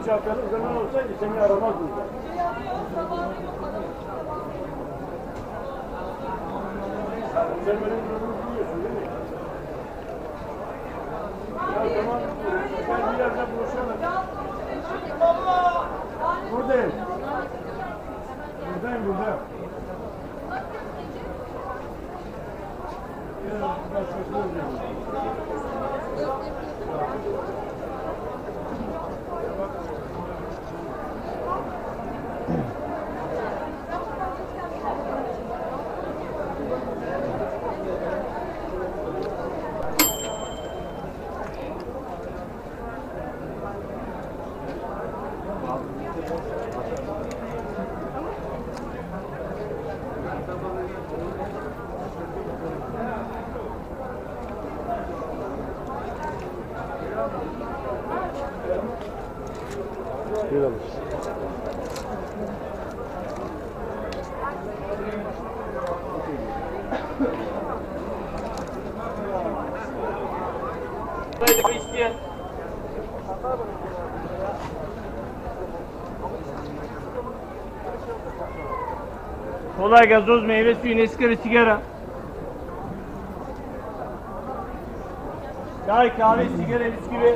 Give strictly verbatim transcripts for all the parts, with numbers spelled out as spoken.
şarkının zaman olsaydı seni aramazdım da. Sen benim durumumu biliyorsun değil mi? Ya tamam, ben bir yerde buluşalım. Buradayım. Buradayım, burada. Ya, ben çözüyorum. Bir alır. Haydi isteyen. Kolay gazoz, meyve suyu, neskara, sigara. Çay, kahve, sigara, bisküvi.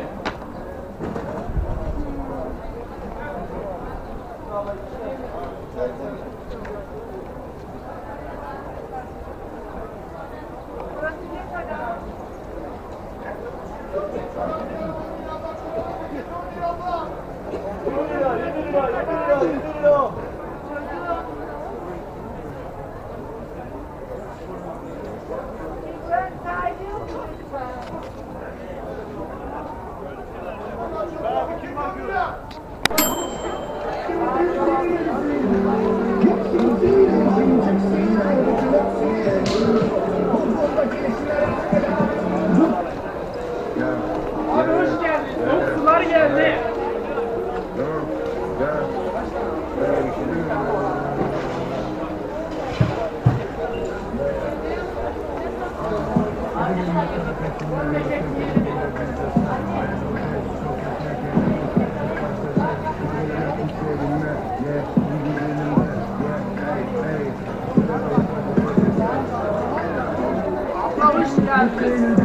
Abi hoş geldin. Soğuk sular geldi. Abla hoş geldin.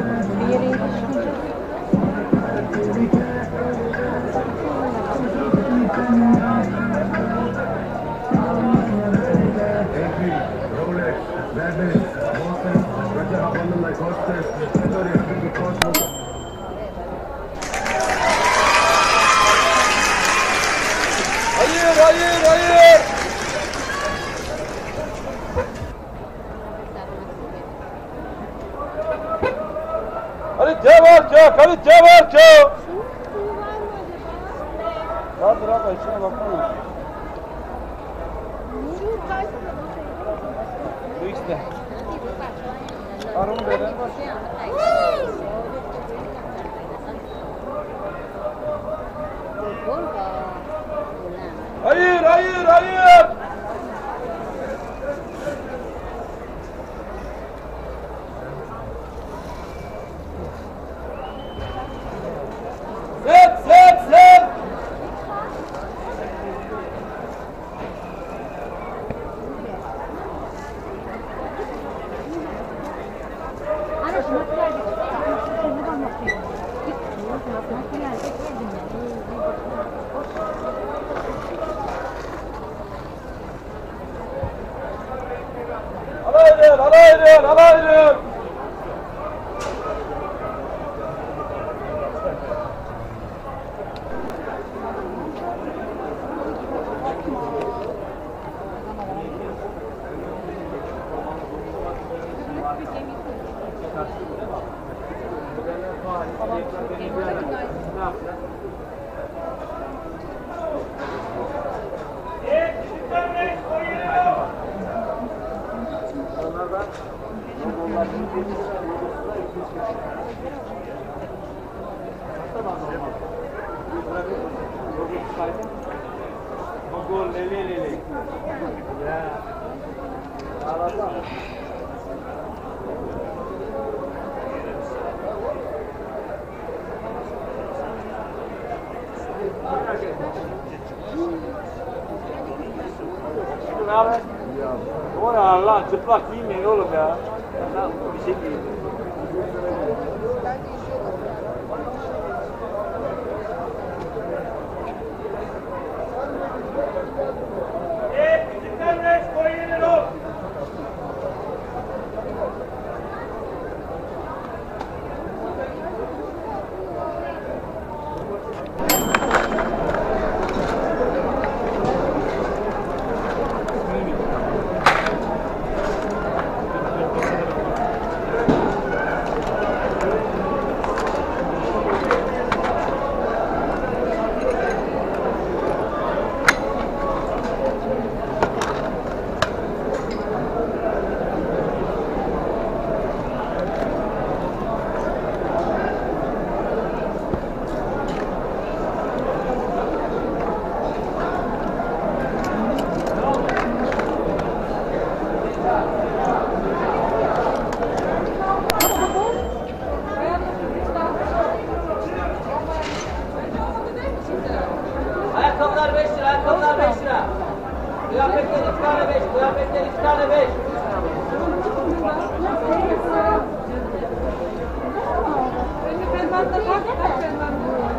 Hayır, hayır, hayır. Halit cevap çok, Halit cevap çok. Vardır abla, içine baksana. Bu işte. Arun veren var. Hayır, hayır, hayır. Set, set, set. Alaydın, alaydın, alaydın. Gol, lele, lele. Ya. Ağlasana. Ne haber? O ne lan? Çıplak giymeyin oğlum ya. Ya bir şey giyin. Evet, küçükler reç, koy yenir o. Ayakkabılar beş lira, ayakkabılar beş lira. Kıyafetler iki tane beş, kıyafetler iki tane beş. Ben de bak, bak ben